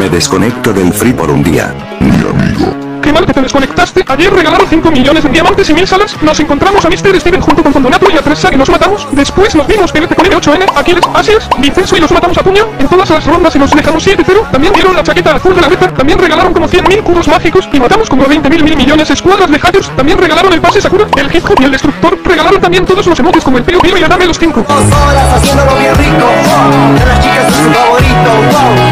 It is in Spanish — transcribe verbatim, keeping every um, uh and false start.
desconecto del free por un día. Mi amigo. Qué mal que te desconectaste. Ayer regalaron cinco millones en diamantes y mil salas. Nos encontramos a mister Steven junto con Condonato y a Tressa y los matamos. Después nos vimos Pelete con M ocho N, Aquiles, Asias, Vincenzo y los matamos a puño. En todas las rondas y nos dejamos siete cero. También dieron la chaqueta azul de la beta. También regalaron como cien mil cubos mágicos y matamos como veinte mil mil millones escuadras de hackers. También regalaron el pase Sakura, el hip hop y el destructor. Regalaron también todos los emotes como el Pío Pío y el Dame los cinco. Dos horas haciéndolo bien rico, wow. De las chicas es su favorito, wow.